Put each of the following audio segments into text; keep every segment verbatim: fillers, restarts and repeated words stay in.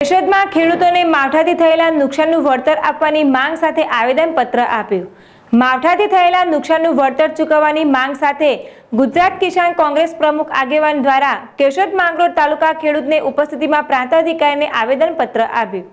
કેશોદમાં ખેડૂતોને માવઠાથી થયેલા નુકસાનનું વળતર આપવાની માંગ સાથે આવેદનપત્ર આપ્યું। માવઠાથી થયેલા નુકસાનનું વળતર ચૂકવવાની માંગ સાથે ગુજરાત કિસાન કોંગ્રેસ પ્રમુખ આગેવાન દ્વારા કેશોદ માંગરોળ તાલુકા ખેડૂતને ઉપસ્થિતિમાં પ્રાંત અધિકારીને આવેદનપત્ર આપ્યું।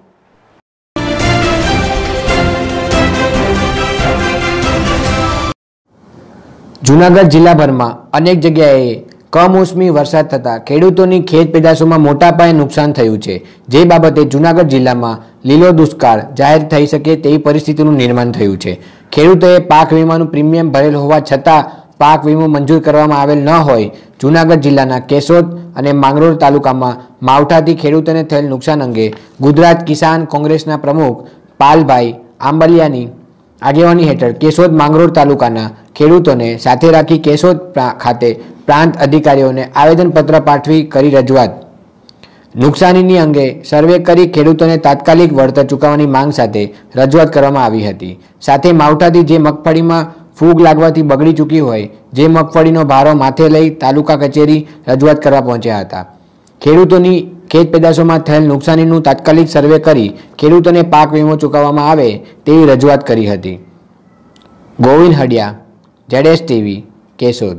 જૂનાગઢ જિલ્લાભરમાં અનેક જગ્યાએ કમોસમી વરસાદ થતા ખેડૂતોની ખેત પેદાશોમાં મોટા પાયે નુકસાન થયું છે, જે બાબતે જૂનાગઢ જિલ્લામાં લીલો દુષ્કાળ જાહેર થઈ શકે તેવી પરિસ્થિતિનું નિર્માણ થયું છે। ખેડૂતોએ પાક વીમાનું પ્રીમિયમ ભરેલ હોવા છતાં પાક વીમો મંજૂર કરવામાં આવેલ ન હોય જૂનાગઢ જિલ્લાના કેશોદ અને માંગરોળ તાલુકામાં માવઠાથી ખેડૂતોને થયેલ નુકસાન અંગે ગુજરાત કિસાન કોંગ્રેસના પ્રમુખ પાલભાઈ આંબલિયાની આગેવાની હેઠળ કેશોદ માંગરોળ તાલુકાના ખેડૂતોને સાથે રાખી કેશોદ ખાતે પ્રાંત અધિકારીઓને આવેદનપત્ર પાઠવી કરી રજૂઆત। નુકસાનીની અંગે સર્વે કરી ખેડૂતોને તાત્કાલિક વળતર ચૂકવવાની માંગ સાથે રજૂઆત કરવામાં આવી હતી। સાથે માવઠાથી જે મગફળીમાં ફૂગ લાગવાથી બગડી ચૂકી હોય જે મગફળીનો ભારો માથે લઈ તાલુકા કચેરી રજૂઆત કરવા પહોંચ્યા હતા। ખેડૂતોની ખેત પેદાશોમાં થયેલ નુકસાનીનું તાત્કાલિક સર્વે કરી ખેડૂતોને પાક વીમો ચૂકવવામાં આવે તેવી રજૂઆત કરી હતી। ગોવિંદ હડિયા, જેડેશ ટીવી, કેશોદ।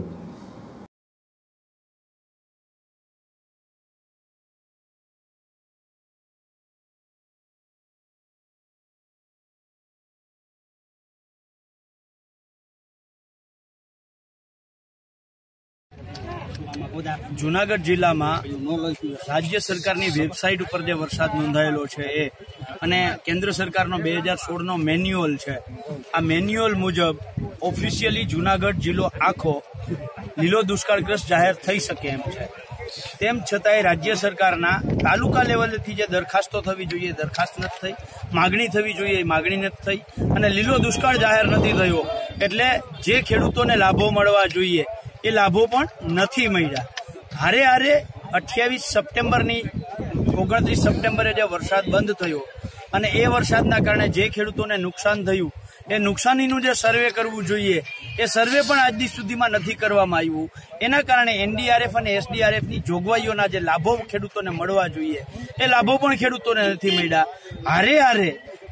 जूनागढ़ जिला में राज्य सरकार की वेबसाइट पर जो वरसाद नोंधायेलो छे ए अने केंद्र सरकार नो दो हज़ार सोलह नो मेन्युअल छे। आ मेन्युअल मुजब ऑफिशियली जूनागढ़ जिलो आखो लीलो दुष्काळग्रस्त जाहिर थई शके एम छे। तेम छतांय राज्य सरकारना तालुका लेवलेथी जे दरखास्तो थवी जोईए दरखास्त नथी थई, मागणी थवी जोईए मागणी नथी थई अने लीलो दुष्काळ जाहिर नथी थयो। एटले जे खेडूतोने लाभो मळवा जोईए ए लाभो पण नथी मळ्या। हारे हारे अठावीस सप्टेम्बर ओगणत्रीस सप्टेम्बरे जो वरसाद बंद थयो अने ए वरसादना कारणे जे खेडूतोने नुकसान थयुं ए नुकसानीनुं जे सर्वे करवुं जोईए ए सर्वे पण आज दी सुधीमां नथी करवामां आव्युं। एना कारणे एनडीआरएफ अने एसडीआरएफ नी जोगवाईओना जे लाभो खेडूतोने मळवा जोईए ए लाभो पण खेडूतोने नथी मळ्या। हारे हारे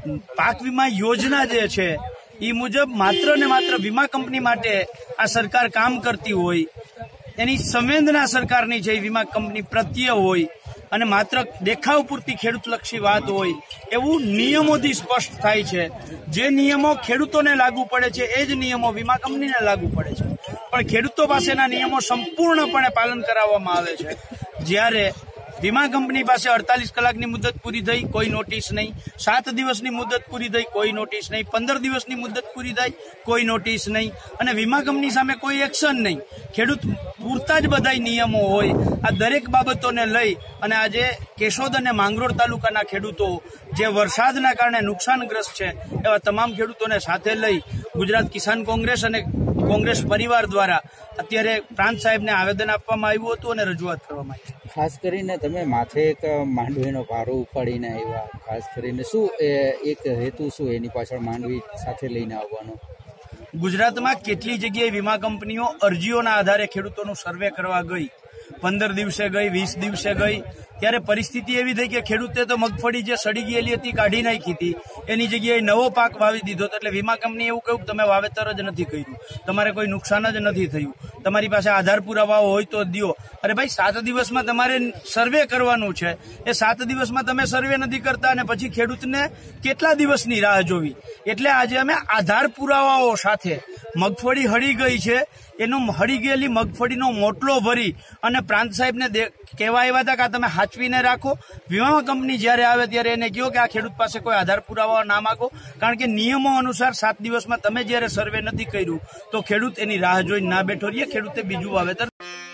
पाक वीमा योजना जे छे ई मुजब मात्र ने मात्र वीमा कंपनी माटे आ सरकार काम करती होय एनी संवेदना सरकारनी छे वीमा कंपनी प्रत्ये होय अने मात्र देखाव पूरती खेडूतलक्षी वात होय एवुं नियमोथी स्पष्ट थाय छे। जे नियमो खेडूतोने लागू पड़े छे ए ज नियमो वीमा कंपनीने लागू पड़े छे, पण खेडूतो पासेना नियमो संपूर्णपणे पालन कराववामां आवे छे। ज्यारे वीमा कंपनी पास अड़तालीस कलाकनी मुदत पूरी थई कोई नोटिस नहीं, सात दिवसनी मुदत पूरी थई कोई नोटिस नहीं, पंदर दिवसनी मुदत पूरी थई कोई नोटिस नहीं अने वीमा कंपनी सामे कोई एक्शन नहीं। खेडूत पूरता ज बधाय नियमो होय आ दरेक बाबतोने लई अने आजे केशोद अने मांगरोळ तालुकाना खेडूतो जे वरसादना कारणे नुकसानग्रस्त छे एवा तमाम खेडूतोने साथे लई गुजरात किसान कोंग्रेस अने कोंग्रेस परिवार द्वारा अत्यारे प्रांत साहेबने आवेदन आपवामां आव्युं हतुं अने रजूआत करवामां आवी। खास करीने तमे माथे एक मांडवीनो भारो उपाડીને આવ્યા, ખાસ કરીને શું એક હેતુ શું એની પાછળ માંડવી સાથે લઈને આવવાનો? ગુજરાતમાં કેટલી જગ્યાએ વીમા કંપનીઓ અરજીઓના આધારે ખેડૂતોનું સર્વે કરવા ગઈ, પંદર દિવસે ગઈ, વીસ દિવસે ગઈ, ત્યારે પરિસ્થિતિ એવી થઈ કે ખેડૂતે તો મગફળી જે સડી ગયેલી હતી કાઢી નાખી હતી, એની જગ્યાએ નવો પાક વાવી દીધો એટલે વીમા કંપની એવું કહ્યું તમે વાવેતર જ નથી કર્યું, તમારે કોઈ નુકસાન જ નથી થયું, તમારી પાસે આધાર પુરાવાઓ હોય તો દો। અરે ભાઈ સાત દિવસમાં તમારે સર્વે કરવાનું છે, એ સાત દિવસમાં તમે સર્વે નથી કરતા અને પછી ખેડૂતને કેટલા દિવસની રાહ જોવી? એટલે આજે અમે આધાર પુરાવાઓ સાથે મગફળી હળી ગઈ છે એનું હળી ગયેલી મગફળીનો મોટલો ભરી અને પ્રાંત સાહેબને કહેવા આવ્યા હતા કે તમે હાચવીને રાખો। વીમા કંપની જ્યારે આવે ત્યારે એને કહો કે આ ખેડૂત પાસે કોઈ આધાર પુરાવા ના માગો, કારણ કે નિયમો અનુસાર સાત દિવસમાં તમે જ્યારે સર્વે નથી કર્યું તો ખેડૂત એની રાહ જોઈને ના બેઠો રહીએ, ખેડૂતે બીજું વાવેતર।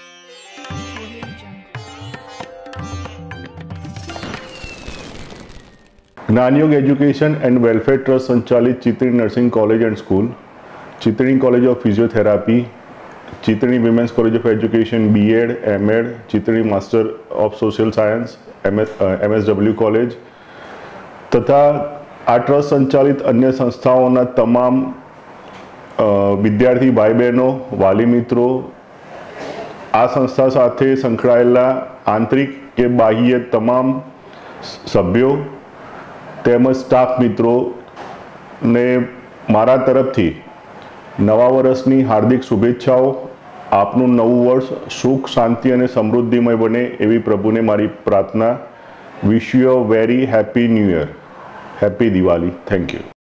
Gyanyog education and welfare trust સંચાલિત Chitri nursing college and school, Chitri college of physiotherapy, Chitri women's college of education BEd, MEd, Chitri master of social science MSW college તથા આ ટ્રસ્ટ સંચાલિત અન્ય સંસ્થાઓના તમામ વિદ્યાર્થી ભાઈ બહેનો, વાલી મિત્રો, આ સંસ્થા સાથે સંકળાયેલા આંતરિક કે બાહ્ય તમામ સભ્યો તેમજ સ્ટાફ મિત્રોને મારા તરફથી નવા વર્ષની હાર્દિક શુભેચ્છાઓ. આપનું નવું વર્ષ સુખ, શાંતિ અને સમૃદ્ધિમય બને એવી પ્રભુને મારી પ્રાર્થના. Wish you a very happy new year. Happy Diwali. Thank you.